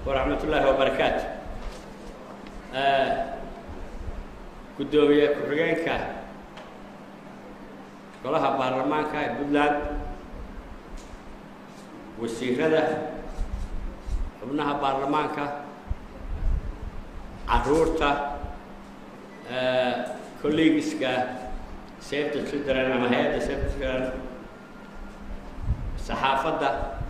ورحمة الله وبركاته. قدومية كورجينكا قالها برلمانكا بلاد والسيرة ابنها برلمانكا عرورتا كوليجسكا سيفت الشدران أما هذا سيفت الشدران صحافة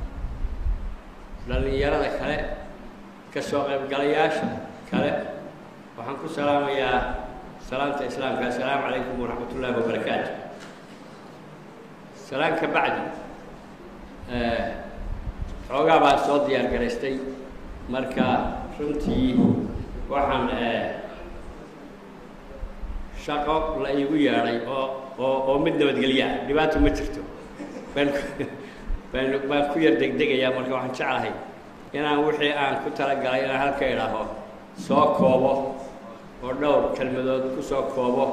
لأن يرى ذلك كسوق بقلياش كله وحنكون سلام يا سلامة الإسلام السلام عليكم ورحمة الله وبركاته. سلام كبعد حوجا بعد صوت ديال جريستي مركا شنتي وحن شقق لا يقوي علي أو مدة متقليا دبعت مترتو بين كوير دق يا مركا وحن شعرها أنا وحي أنا كنت ألقى أنا هالكيراه سو كوبو ودور كلمة كسو كوبو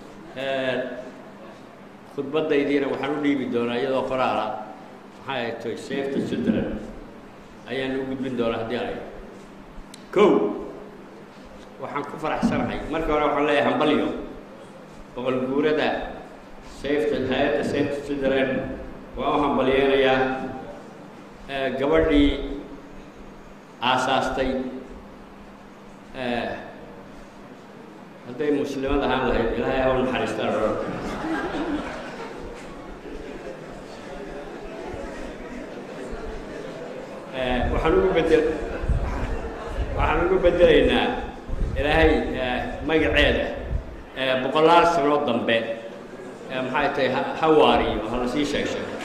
خطبة يدينا وحنو لي بدونا يدو قرارة هاي توي سيف تسدر أيان وجود من دورة ديالي كو وحن كفر أحسن هاي مركب وراح الله يهمبليو بقول جورة ده سيف تهاي سيف تسدر وهم بلينا يا قبلي أساستي هذا مسلم هذا هم له إلهي هو الحريستار وحنو بدلنا إلهي ما يعيده بقولار سنود ضمبه محايته حواري وهذا شيء شيء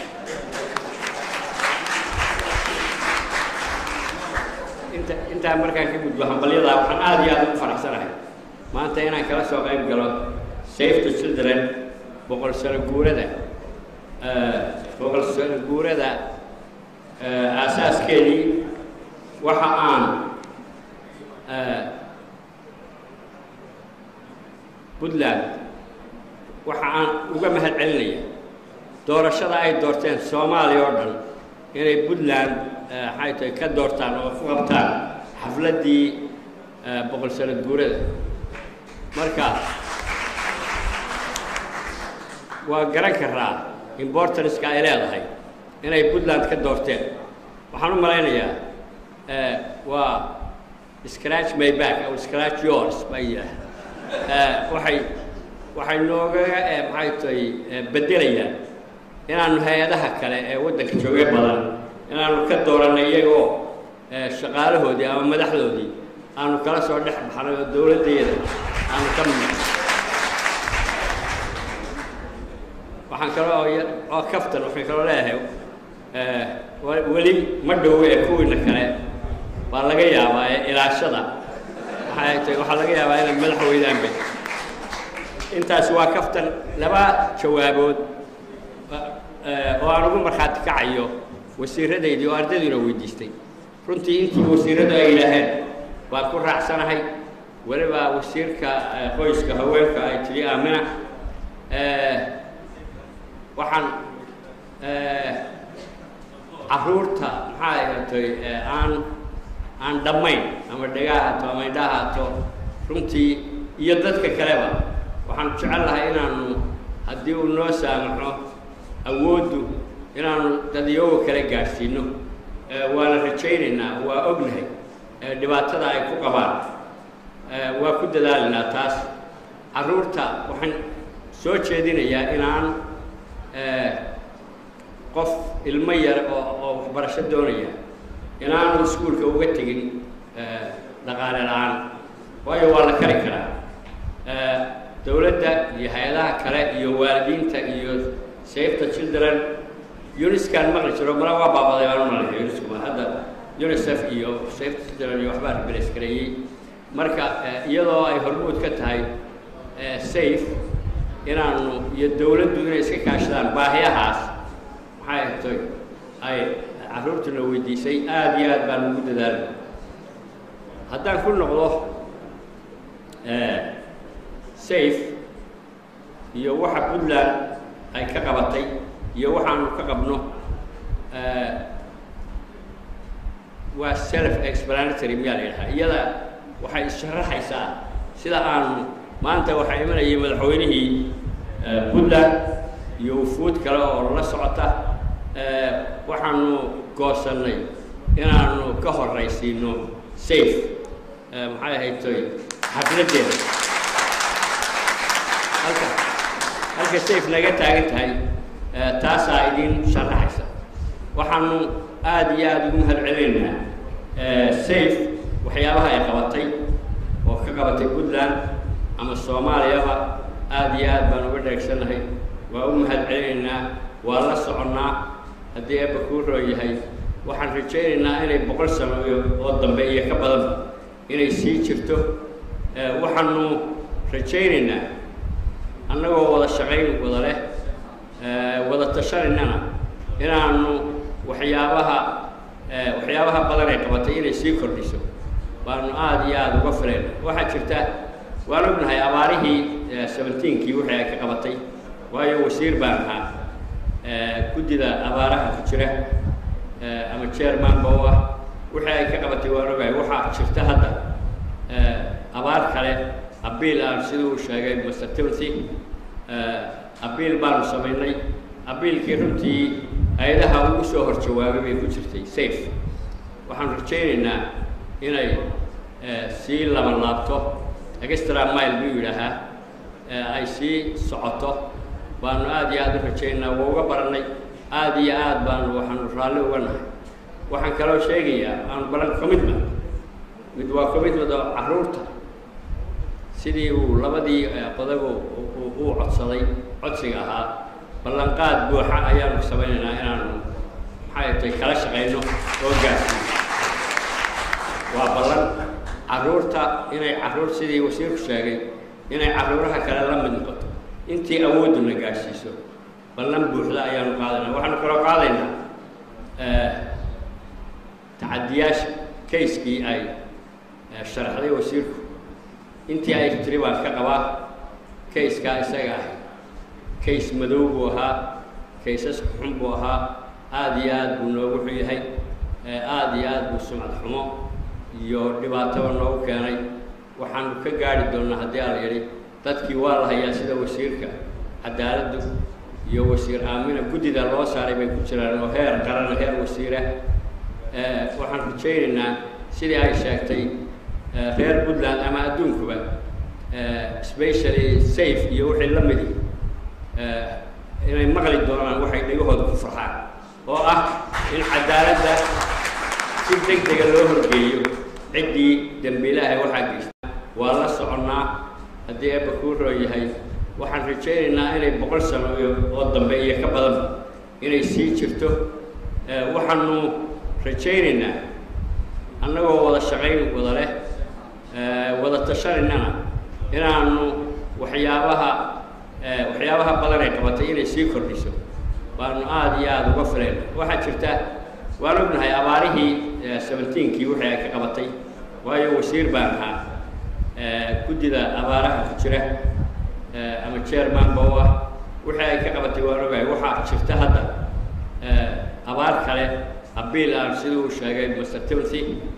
انت مركان كيف بتوهم بليضة وحن عادي هذا فرح سنة ما انت هنا كلا سوق قريب قالوا سيف تشدرن بقول سرقورة ده بقول سرقورة ده أساس كذي وحان بدلان وحان وجمه العلنية دور الشرعي دورتين سومالي أردن يعني بدلان حيث كدورتان وفقبتان حفلة دي بقول سرقورة مركا وقرنك الرا importance كائلة هاي هنا يبودلاند كدورتين وحنو ملاينا و scratch my back أو scratch yours بيا وحي نوجا بحيث بدليا هنا إنه هذا كله ودك شوية بدل هنا كدورنا يجو شغاله دي أو مدحله دي أنا كلا صار نحب حنا الدولة دي أنا كم وحن كلا كفتر وحن كلا له ولي مدعو يكون كلا والله جاي إلى الشطأ حياتي وحلا جاي إلى الملح ويدان بي أنت سوا كفتر لبا شوابود وأنا أقول مرخات كعيو والسيرة دي وأرددي لو يدستي فرنتي أنتي والسيرة دي إلى هاد وأكون رأسنا هاي ولبا والسير كويس كهوين كأيتلي آمنة وحن عرورتا هاي aan dhammayn ama dhagaahato ama indhahaato runtii iyo dadka kaleba waxaan jecel lahay inaanu haddii uu noo saamaxo awooddu inaanu dadyoga kala gaadhsiino waana rajaynaynaa waa ognahay dhibaatada ay ku qabaan waa ku dadaalinaa taas carruurta waxaan soo jeedinayaa inaan qof ilmo yar oo waxbarasho doonaya inaanu iskuulka uga tegin dhaqaale la'aan waayo waa la kari karaa dawladda iyo hay'adaha kale iyo waalidiinta iyo Save the Children UNICEF maqli jiro mara waa baabaday baan u malaynaya UNICEF hadda UNICEF iyo Save the Children iyo waxbaa beres gareeyay marka iyadoo ay hormuud ka tahay Save inaanu iyo dawladdu inay iska kaashadaan baahiyahaas maxay tahay ay عرورتنا ويدي شيء آديات بالمود ذلك هذا كل نقطة سيف يوحى كل أي كقبتي يوحى عن كقبنه waa self explanatory miyaa la yidhaha iyada waxay sharaxaysaa sida aan maanta waxaa imanayay madaxweynihii puntland iyo wufuud kale oo la socota waxaanu goosannay inaanu ka horraysiino safe maxay ahayd toy xafladdeeda halka safe naga taagan tahay taasaa idin sharaxaysa waxaanu aad iyo aad ugu mahadcelinaynaa safe waxyaabaha ay qabatay oo ka qabatay puntland ama soomaaliyaba aad iyo aad baan uga dheegsanahay waa u mahadcelinaynaa waa la soconnaa haddii eebba kuu roo yahay waxaan rajaynaynaa inay 100 sano oo dambe iyo ka badanba inay sii jirto waxaanu rajaynaynaa annagoo wada shaqayn wada leh wada tashanaynana inaanu waxyaabaha badan ay qabatay inay sii kordhiso baanu aad iyo aad uga filayna waxaa jirta waan ognahay abaarihii 17kii wixii ay ka qabatay waayo wasiir baan ahaa guddida abaaraha ku jira ama chairman ba u ah wixii ay ka qabatay waan ogahay waxaa jirta hadda abaar kale abiil aan siduu u sheegay Mr. Timothy abiil baanu samaynay abiilkii runtii hay'adaha ugu soo hor jawaabay bay ku jirtay safe waxaan rajaynaynaa inay sii laba laabto extra mile buu yidhaahaa ay sii socoto baanu aad iyo aad u rajaynaynaa waa uga barannay aad iyo aad baanu waxaanu raalli uga nahay waxaan kaloo sheegayaa aan baran commitment mid waa commitment oo carruurta sidii uu labadii qodob uu codsaday codsiga ahaa ballanqaad buuxa ayaanu samaynaynaa inaanu maxay tahay kala shaqayno oo gaarsiino waa ballan carruurta inay carruur sidii wasiirku sheegay inay carruuraha kale la mid noqoto intii awooduna gaarsiiso ballan buuxda ayaanu qaadaynaa waxaanu kaloo qaadaynaa tacadiyaasha kayskii ay sharaxday wasiirku intii ay tiri baan ka qabaa kayskaa isaga ah kays madow buu ahaa kaysas xun buu ahaa aad iyo aad buu noogu xun yahay aad iyo aad buu sumcad xumo iyo dhibaataba noogu keenay waxaanu ka gaari doonnaa haddii aan la yidhi dadkii waa la hayaa sida wasiirka cadaaladdu iyo wasiir aamina guddida loo saaray bay ku jiraan oo heer qaran heer wasiira waxaan rajaynaynaa sidii ay sheegtay reer puntland ama adduunkuba especially safe iyo wixii la midi inay maqli doonaan waxay dhegahooda ku farxaan oo ah in cadaaladda si degdega loo horgeeyo ciddii dembiilaha waxaa geysta waa la soconnaa haddii eebba kuu roo yahay waxaan rajaynaynaa inay 100 sano oo dambe iyo ka badanba inay sii jirto waxaanu rajaynaynaa annagoo wada shaqayn wada leh wada tashanaynana inaanu waxyaabaha badan ay qabatay inay sii kordhiso baanu aad iyo aad uga filayna waxaa jirta waan ognahay abaarihii 17kii wixii ay ka qabatay waayo wasiir baan ahaa guddida abaaraha ku jira ama chairman ba u ah wixii ay ka qabatay waan ogahay waxaa jirta hadda abaar kale abiil aan siduu u sheegay Mr. Timothy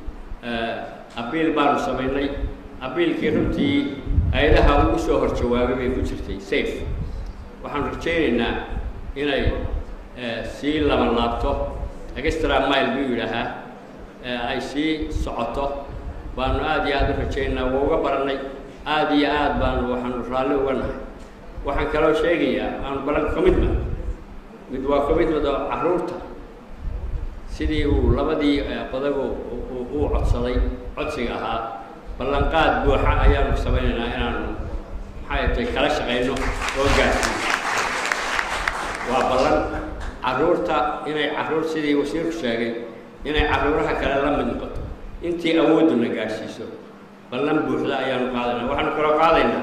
abiil baanu samaynay abiilkii runtii hay'adaha ugu soo hor jawaabay bay ku jirtay safe waxaanu rajaynaynaa inay sii laba laabto extra mile buu yidhaahaa ay sii socoto baanu aad iyo aad u rajaynaynaa waa uga barannay aad iyo aad baanu waxaanu raalli uga nahay waxaan kaloo sheegayaa aan baran commitment mid waa commitment oo carruurta sidii uu labadii qodob uu codsaday codsiga ahaa ballanqaad buuxa ayaanu samaynaynaa inaanu maxay tahay kala shaqayno oo gaarsiino waa ballan carruurta inay carruur sidii wasiirku sheegay inay carruuraha kale la mid noqoto intii awooduna gaarsiiso ballan buuxda ayaanu qaadaynaa waxaanu kaloo qaadaynaa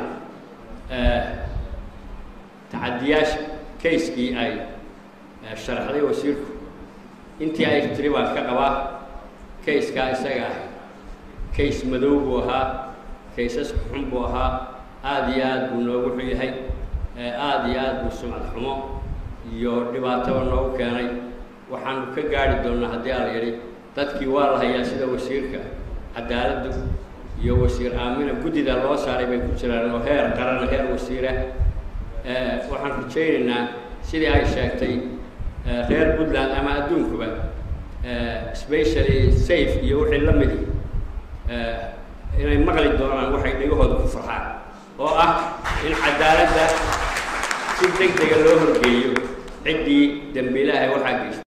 tacadiyaasha kayskii ay sharaxday wasiirku intii ay tiri baan ka qabaa kayskaa isaga ah kays madow buu ahaa kaysas xun buu ahaa aad iyo aad buu noogu xun yahay aad iyo aad buu sumcad xumo iyo dhibaataba noogu keenay waxaanu ka gaari doonnaa haddii aan la yidhi dadkii waa la hayaa sida wasiirka cadaaladdu iyo wasiir aamina guddida loo saaray bay ku jiraan oo heer qaran heer wasiira waxaan rajaynaynaa sidii ay sheegtay reer Puntland ama adduunkuba especially safe iyo wixii la mid inay maqli doonaan waxay dhigahooda ku farxaan oo ah in cadaaladda si degdeg loo horgeeyo ciddii dambiilaha waxaa geystay